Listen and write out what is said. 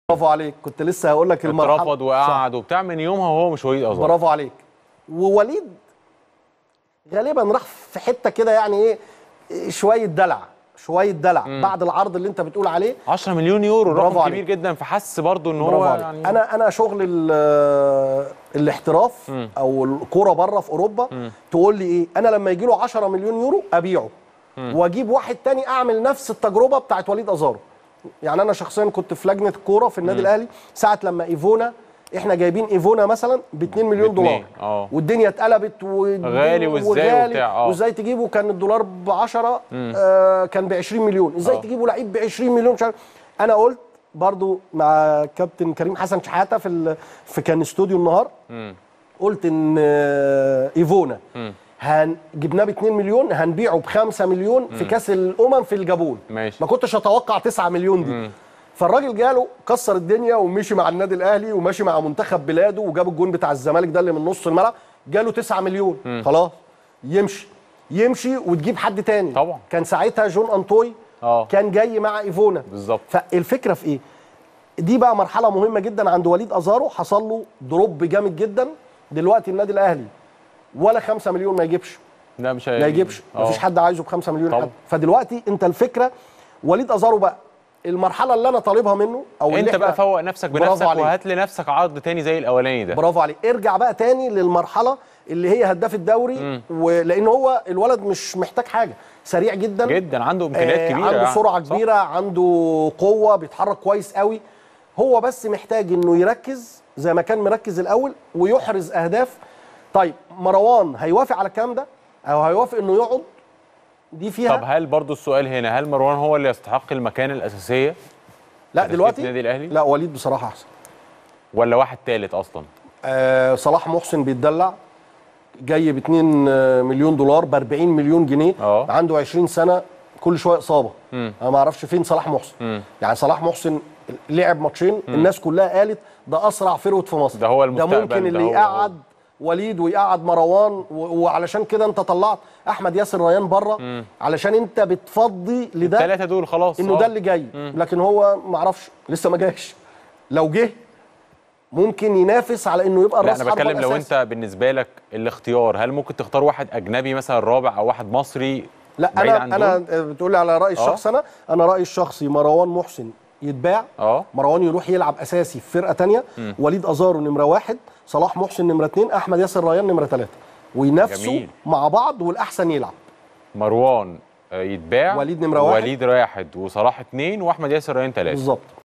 برافو عليك، كنت لسه هقول لك المرحله اترفض وقعد وبتاع من يومها وهو مش وليد ازارو. برافو عليك. ووليد غالبا راح في حته كده، يعني ايه، شويه دلع بعد العرض اللي انت بتقول عليه. 10 مليون يورو رقم كبير جدا، فحس برضه ان هو يعني انا شغل الاحتراف او الكوره بره في اوروبا. تقول لي ايه؟ انا لما يجي له 10 مليون يورو ابيعه واجيب واحد تاني اعمل نفس التجربه بتاعت وليد ازارو. يعني انا شخصيا كنت في لجنه الكوره في النادي الاهلي ساعه لما ايفونا، احنا جايبين ايفونا مثلا ب 2 مليون دولار والدنيا اتقلبت غالي وازاي وبتاع وازاي تجيبه؟ كان الدولار ب 10 كان ب 20 مليون، ازاي تجيبه لعيب ب 20 مليون؟ مش عارف. انا قلت برضو مع كابتن كريم حسن شحاته في كان استوديو النهار، قلت ان ايفونا جبناه ب 2 مليون هنبيعه ب 5 مليون في كاس الامم في الجابون. ماشي. ما كنتش اتوقع 9 مليون دي. فالراجل جاله كسر الدنيا ومشي مع النادي الاهلي وماشي مع منتخب بلاده وجاب الجون بتاع الزمالك ده اللي من نص الملعب، جاله 9 مليون. خلاص يمشي وتجيب حد تاني. طبعا كان ساعتها جون انطوي كان جاي مع ايفونا بالظبط. فالفكره في ايه؟ دي بقى مرحله مهمه جدا عند وليد ازارو، حصل له دروب جامد جدا. دلوقتي النادي الاهلي ولا 5 مليون ما يجيبش. لا مش ما يجيبش، مفيش حد عايزه ب 5 مليون حد. فدلوقتي انت الفكره وليد ازارو بقى المرحله اللي انا طالبها منه، او اللي انت بقى فوق نفسك بنفسك وهات لنفسك عرض تاني زي الاولاني ده. برافو عليك. ارجع بقى تاني للمرحله اللي هي هداف الدوري، ولان هو الولد مش محتاج حاجه، سريع جدا جدا، عنده امكانيات كبيره، عنده سرعه كبيره، عنده قوه، بيتحرك كويس قوي. هو بس محتاج انه يركز زي ما كان مركز الاول ويحرز اهداف. طيب مروان هيوافق على الكلام ده او هيوافق انه يقعد؟ دي فيها. طب هل برضو السؤال هنا، هل مروان هو اللي يستحق المكانه الاساسيه؟ لا دلوقتي النادي الاهلي؟ لا، وليد بصراحه احسن. ولا واحد ثالث اصلا؟ صلاح محسن بيتدلع، جاي ب 2 مليون دولار ب 40 مليون جنيه. عنده 20 سنه، كل شويه اصابه. انا ما اعرفش فين صلاح محسن. يعني صلاح محسن لعب ماتشين، الناس كلها قالت ده اسرع فيرود في مصر، ده هو المستقبل، ده ممكن اللي يقعد وليد ويقعد مروان. وعلشان كده انت طلعت احمد ياسر ريان بره، علشان انت بتفضي لده الثلاثه دول خلاص انه ده اللي جاي. لكن هو ما اعرفش لسه ما جاش. لو جه ممكن ينافس على انه يبقى الراس. لا انا بتكلم لو انت بالنسبه لك الاختيار، هل ممكن تختار واحد اجنبي مثلا رابع او واحد مصري؟ لا انا بتقولي على رايي الشخصي. انا رايي الشخصي مروان محسن يتباع. مروان يروح يلعب اساسي في فرقه ثانيه. وليد ازارو نمره 1، صلاح محسن نمره 2، احمد ياسر ريان نمره 3، وينافسوا مع بعض والاحسن يلعب. مروان يتباع، وليد نمره 1، وليد 1 وصلاح 2 واحمد ياسر ريان 3 بالظبط.